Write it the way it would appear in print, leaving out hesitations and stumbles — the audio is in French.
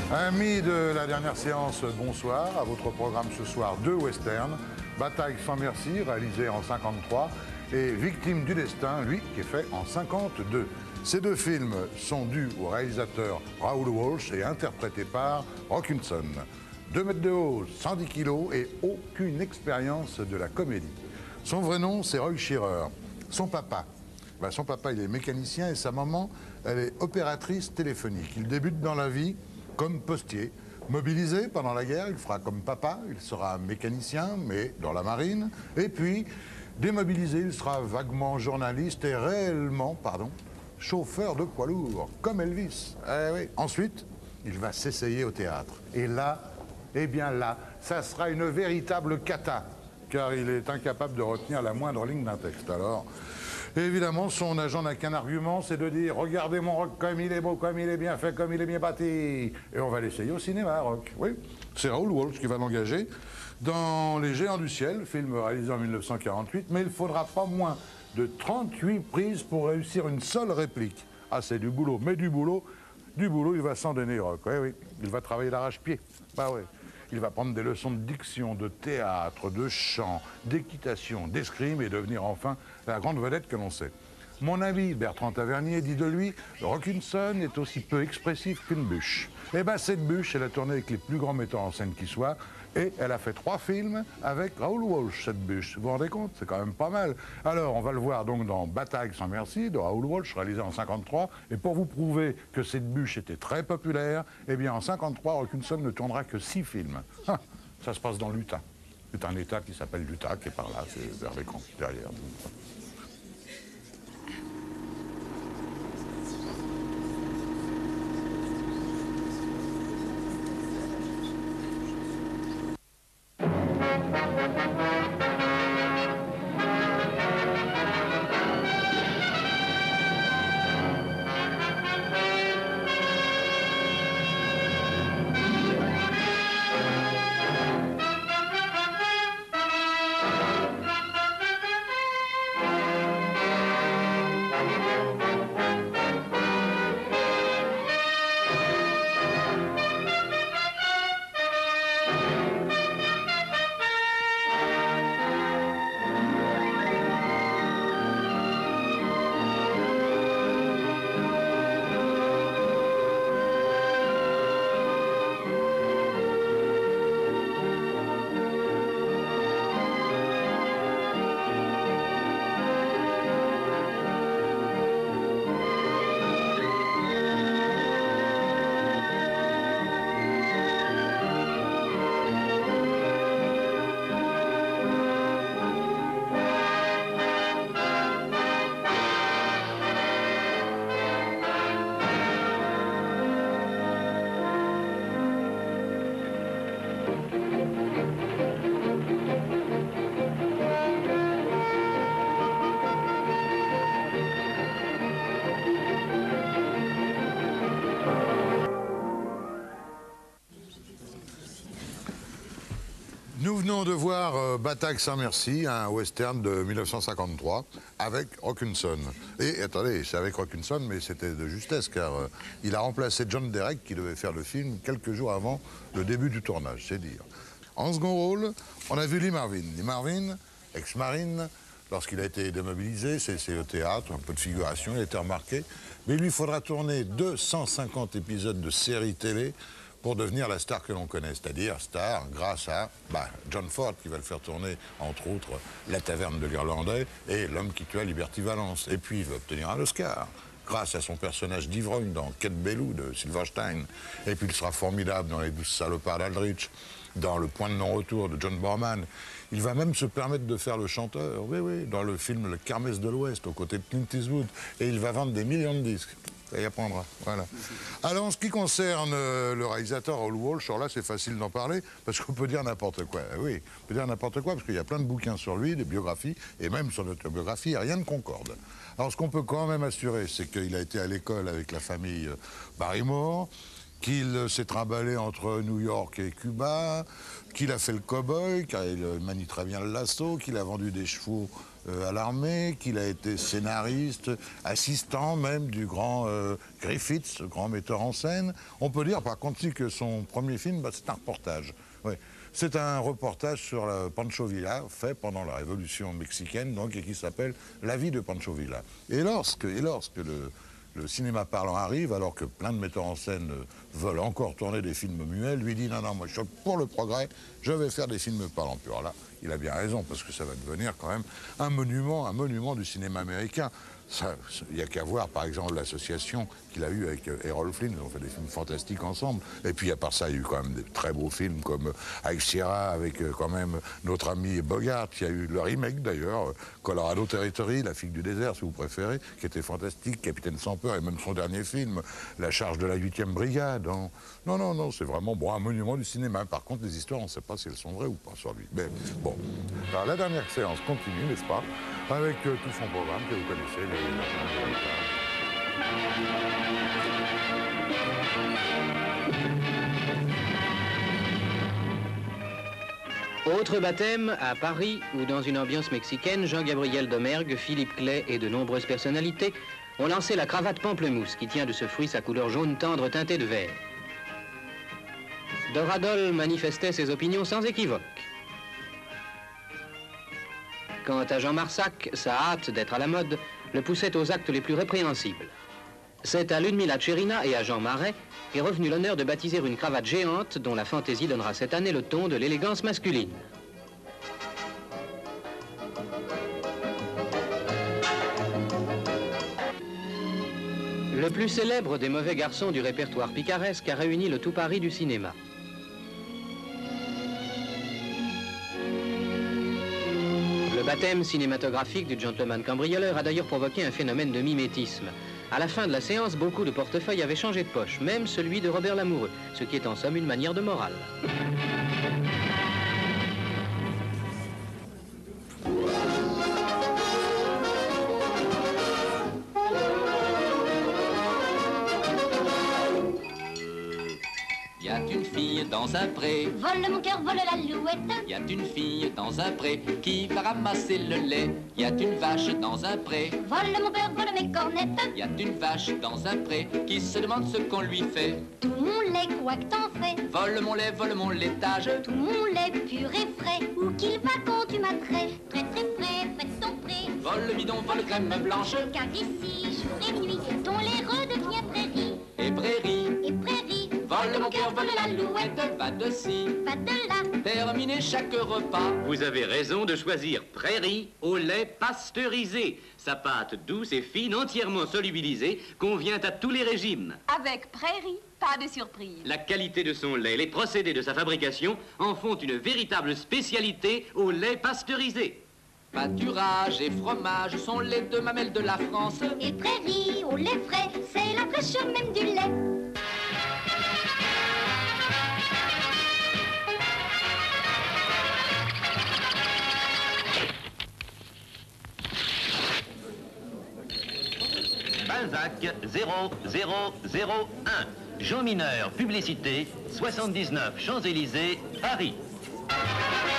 Amis de la dernière séance, bonsoir. À votre programme ce soir, deux westerns. Bataille sans merci, réalisé en 53, et Victime du destin, lui, qui est fait en 52. Ces deux films sont dus au réalisateur Raoul Walsh et interprétés par Rock Hudson. 2 mètres de haut, 110 kilos et aucune expérience de la comédie. Son vrai nom, c'est Roy Shearer. Son papa, il est mécanicien et sa maman, elle est opératrice téléphonique. Il débute dans la vie comme postier. Mobilisé pendant la guerre, il fera comme papa, il sera mécanicien, mais dans la marine. Et puis, démobilisé, il sera vaguement journaliste et réellement, chauffeur de poids lourd, comme Elvis. Eh oui. Ensuite, il va s'essayer au théâtre. Et là, eh bien là, ça sera une véritable cata, car il est incapable de retenir la moindre ligne d'un texte. Alors, évidemment, son agent n'a qu'un argument, c'est de dire « Regardez mon Rock comme il est beau, comme il est bien fait, comme il est bien bâti !» Et on va l'essayer au cinéma, Rock. Oui, c'est Raoul Walsh qui va l'engager dans Les Géants du ciel, film réalisé en 1948, mais il faudra pas moins de 38 prises pour réussir une seule réplique. Ah, c'est du boulot, mais du boulot, il va s'en donner, Rock. Oui, oui, il va travailler d'arrache-pied. Bah oui. Il va prendre des leçons de diction, de théâtre, de chant, d'équitation, d'escrime et devenir enfin la grande vedette que l'on sait. Mon ami Bertrand Tavernier dit de lui « Rock Hudson est aussi peu expressif qu'une bûche ». Eh bien, cette bûche, elle a tourné avec les plus grands metteurs en scène qui soient et elle a fait 3 films avec Raoul Walsh, cette bûche. Vous vous rendez compte? C'est quand même pas mal. Alors, on va le voir donc dans Bataille sans merci de Raoul Walsh, réalisé en 53. Et pour vous prouver que cette bûche était très populaire, eh bien, en 53, Rock Hudson ne tournera que 6 films. Ça se passe dans l'Utah. C'est un État qui s'appelle l'Utah, qui est par là, c'est vers l'écran, derrière. Nous venons de voir Bataille sans merci, un western de 1953, avec Rock Hudson. Et attendez, c'est avec Rock Hudson, mais c'était de justesse, car il a remplacé John Derek, qui devait faire le film quelques jours avant le début du tournage, c'est dire. En second rôle, on a vu Lee Marvin. Lee Marvin, ex-marine, lorsqu'il a été démobilisé, c'est au théâtre, un peu de figuration, il a été remarqué. Mais il lui faudra tourner 250 épisodes de séries télé pour devenir la star que l'on connaît, c'est-à-dire star grâce à John Ford qui va le faire tourner, entre autres, La Taverne de l'Irlandais et L'homme qui tua Liberty Valance. Et puis il va obtenir un Oscar grâce à son personnage d'ivrogne dans Kate Bellou de Silverstein. Et puis il sera formidable dans Les 12 salopards d'Aldrich, dans Le point de non-retour de John Borman. Il va même se permettre de faire le chanteur, oui, dans le film Le Kermesse de l'Ouest, aux côtés de Clint Eastwood. Et il va vendre des millions de disques. Ça y apprendra, voilà. Alors, en ce qui concerne le réalisateur Raoul Walsh, alors là, c'est facile d'en parler, parce qu'on peut dire n'importe quoi. Oui, on peut dire n'importe quoi, parce qu'il y a plein de bouquins sur lui, des biographies, et même son autobiographie, et rien ne concorde. Alors, ce qu'on peut quand même assurer, c'est qu'il a été à l'école avec la famille Barrymore, qu'il s'est trimballé entre New York et Cuba, qu'il a fait le cow-boy, car il manie très bien le lasso, qu'il a vendu des chevaux à l'armée, qu'il a été scénariste, assistant même du grand Griffiths, grand metteur en scène. On peut dire par contre que son premier film, c'est un reportage. Ouais. C'est un reportage sur Pancho Villa, fait pendant la Révolution mexicaine, donc, et qui s'appelle La vie de Pancho Villa. Et lorsque le cinéma parlant arrive, alors que plein de metteurs en scène veulent encore tourner des films muets, lui dit non, moi je suis pour le progrès, je vais faire des films parlants. Puis alors là, il a bien raison, parce que ça va devenir quand même un monument du cinéma américain. Il n'y a qu'à voir, par exemple, l'association qu'il a eue avec Errol Flynn. Ils ont fait des films fantastiques ensemble. Et puis, à part ça, il y a eu quand même des très beaux films comme avec Sierra, avec quand même notre ami Bogart. Il y a eu le remake, d'ailleurs, Colorado Territory, La fille du désert, si vous préférez, qui était fantastique, Capitaine sans peur, et même son dernier film, La charge de la 8e brigade. Hein. Non, c'est vraiment un monument du cinéma. Par contre, les histoires, on ne sait pas si elles sont vraies ou pas sur lui. Mais bon, alors la dernière séance continue, n'est-ce pas, avec tout son programme que vous connaissez. Autre baptême, à Paris, où dans une ambiance mexicaine, Jean-Gabriel Domergue, Philippe Clay et de nombreuses personnalités ont lancé la cravate pamplemousse qui tient de ce fruit sa couleur jaune tendre teintée de vert. Doradol manifestait ses opinions sans équivoque. Quant à Jean Marsac, sa hâte d'être à la mode le poussait aux actes les plus répréhensibles. C'est à Ludmilla Tcherina et à Jean Marais est revenu l'honneur de baptiser une cravate géante dont la fantaisie donnera cette année le ton de l'élégance masculine. Le plus célèbre des mauvais garçons du répertoire picaresque a réuni le tout Paris du cinéma. Le baptême cinématographique du gentleman cambrioleur a d'ailleurs provoqué un phénomène de mimétisme. À la fin de la séance, beaucoup de portefeuilles avaient changé de poche, même celui de Robert Lamoureux, ce qui est en somme une manière de morale. Y a une fille dans un pré, Vole mon cœur, vole la louette. y a une fille dans un pré qui va ramasser le lait. Y a une vache dans un pré, Vole mon cœur, vole mes cornettes. y a une vache dans un pré qui se demande ce qu'on lui fait. Tout mon lait, quoi que t'en fais. Vole mon laitage. Tout mon lait pur et frais. Où qu'il va quand tu m'attrais. Très très près, près de ton pré. Vole le bidon, vole crème blanche Car ici, jour et nuit, ton lait redevient prairie. et prairie. Et prairie, Vole mon cœur, vole la louette, va de ci, pas de là. terminer chaque repas. Vous avez raison de choisir Prairie au lait pasteurisé. Sa pâte douce et fine, entièrement solubilisée, convient à tous les régimes. Avec Prairie, pas de surprise. La qualité de son lait, les procédés de sa fabrication en font une véritable spécialité au lait pasteurisé. Pâturage et fromage sont les deux mamelles de la France. Et prairie, au lait frais, c'est la fraîcheur même du lait. Balzac 0001. Jean Mineur, publicité, 79 Champs-Élysées, Paris.